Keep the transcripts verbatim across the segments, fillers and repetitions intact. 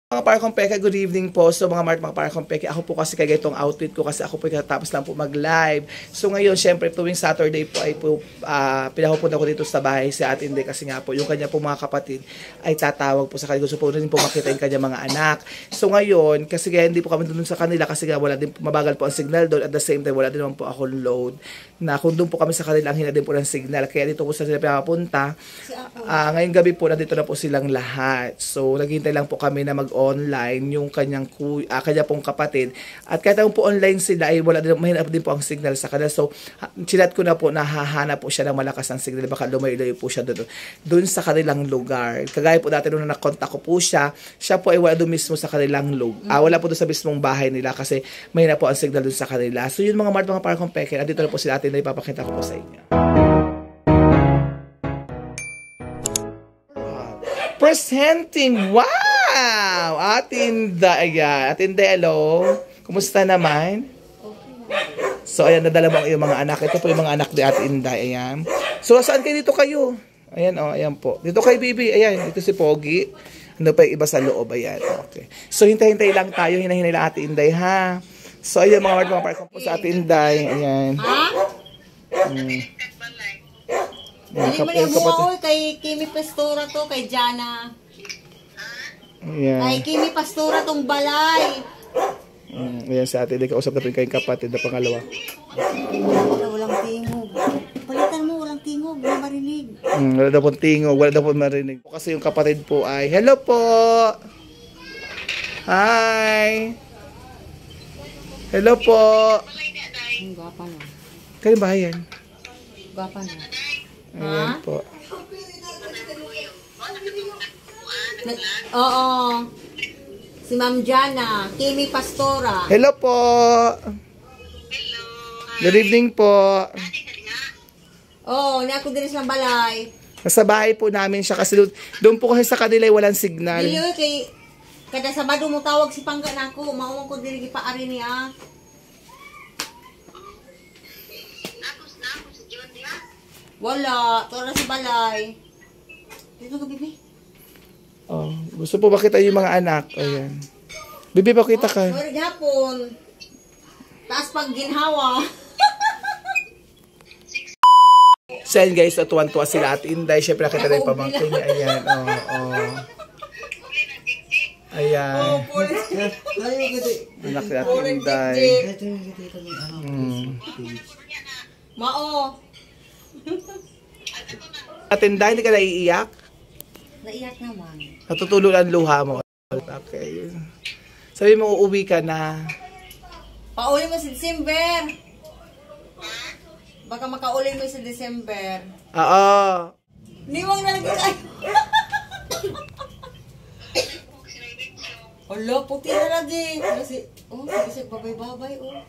Mga Parkong Peke, good evening po. So mga Mart, mga Parkong Peke, ako po kasi kaya itong outfit ko kasi ako po katapos lang po mag-live. So ngayon, syempre, tuwing Saturday po ay po, uh, pinapupunta ko dito sa bahay si Ate Inday kasi nga po, yung kanya po mga kapatid ay tatawag po sa kanila. Gusto po rin po makita yung kanya mga anak. So ngayon, kasi kaya hindi po kami doon sa kanila kasi nga wala din, mabagal po ang signal doon. At the same time, wala din naman po ako load. Na kung doon po kami sa kanila, ang hina din po ng signal. Kaya dito po sa sila pinapunta. Uh, ngayong gabi po, nandito na po silang lahat. So naghihintay lang po kami na mag online yung kanyang kuy, ah, kanya pong kapatid. At kahit po online sila ay wala din, mahirap din po ang signal sa kanila. So chinat ko na po, nahahanap po siya ng malakas ang signal, baka lumayo-layo po siya doon doon sa kanilang lugar. Kagaya po dati nung nakontak ko po siya, siya po ay wala doon mismo sa kanilang lugar. Ah, wala po doon sa mismong bahay nila kasi mahirap po ang signal doon sa kanila. So yun mga Mart, mga Parkong Peke, andito na po sila atin na ipapakita ko po sa inyo. Presenting, wow! Ate Inday, ayan. Ate Inday, hello. Kumusta naman? So, ayan, nadala mo ang iyong mga anak. Ito po yung mga anak ni Ate Inday, ayan. So, saan kayo dito kayo? Ayan, oh, ayan po. Dito kay Bibi, ayan. Dito si Pogi. Ano pa yung iba sa loob, ayan. Okay. So, hintay-hintay lang tayo. Hinahinay lang Ate Inday, ha? So, ayan, mga mga parkong po sa Ate Inday, ayan. Ha? Hmm. Hindi mo na mo kay Kimi Pastora to, kay Jana. Yeah. Kay Kimi Pastora tong balay. Mm, ayan sa atin, kausap natin kayong kapatid na pangalawa. Wala, walang tingog. Palitan mo, walang tingog, wala marinig. Mm, wala daw pong tingog, wala daw pong marinig. Kasi yung kapatid po ay, hello po! Hi! Hello po! Ang gapa na. Kayo ba yan? Gapa na. Ayan ha? Po. Oo. Si Ma'am Jana, Kimi Pastora. Hello po. Hello. Good evening po. Oo, oh, ni ako din sa balay. Nasa bahay po namin siya kasi doon po kasi sa kanila walang signal. Dili kay kada Sabado mo tawag si Pangga nako, mao ko diri gipaari niya. Wala, tora sa balay. Dito ka, Bibi. Oh, gusto po makita yung mga anak. Ayan. Bibi, pakita ka. Sorry, hapon. Taas pag ginhawa. So, ayan guys, tuwan-tuwa sila at Inday. Siyempre, nakita na yung pamangkin niya. Ayan, oh, oh. Ayan. Anak ni at Inday. Hmm. Mao. At Inday, hindi ka naiiyak? Naiyak naman. Natutulo ang luha mo. Okay. Sabi mo, uuwi ka na. Pauli mo sa December. Baka makauli mo sa December. Oo. Niwang na lagi kayo. Hala, puti na lagi. Kasi, oh, kasi babay-babay, oh.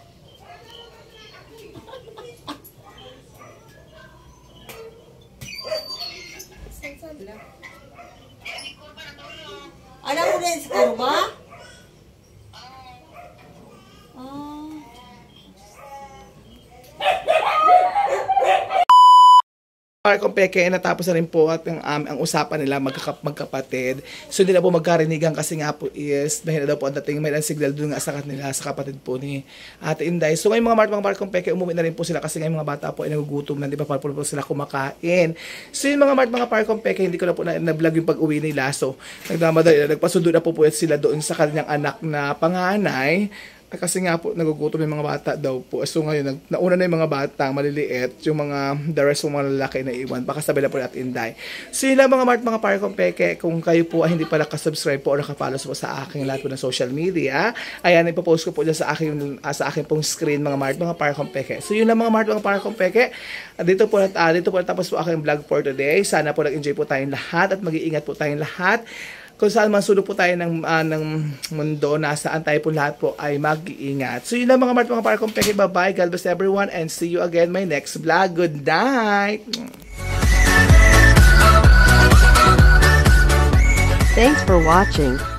Alam mo rin sa kurba? Ah. Parkong Peke, natapos na rin po at ang, um, ang usapan nila magkaka magkapatid. So hindi na po magkarinigan kasi nga po is mahina daw po ang dating may signal doon nga sa kanila sa kapatid po ni Ate Inday. So ngayon mga Mart, mga Parkong Peke, umuwi na rin po sila kasi ngayon mga bata po ay nagugutom na, di ba, para po sila kumakain. So yung mga Mart, mga Parkong Peke, hindi ko na po na-vlog yung pag-uwi nila. So nagdamadali na, nagpasundo na po po sila doon sa kanyang anak na panganay. Kasi nga po, nagugutom yung mga bata daw po. So ngayon, nauna na yung mga bata, maliliit, yung mga, the rest ng mga lalaki na iwan. Baka sabi na po natin Inday. So yun lang mga Mart, mga Parkong Peke, kung kayo po ay hindi pa nakasubscribe po o nakafollow po sa aking lahat po ng social media, ayan, ipopost ko po dyan sa aking, uh, sa aking pong screen mga Mart, mga Parkong Peke. So yun lang mga Mart, mga Parkong Peke. Dito po, uh, dito po natapos po aking vlog for today. Sana po nag-enjoy po tayong lahat at mag-iingat po tayong lahat. Kung saan man sulok po tayo ng, uh, ng mundo, nasaan tayo po lahat po ay mag-iingat. So yun lang mga Mart, mga Parkong Peke. Bye-bye. God bless everyone and see you again my next vlog. Good night! Thanks for watching.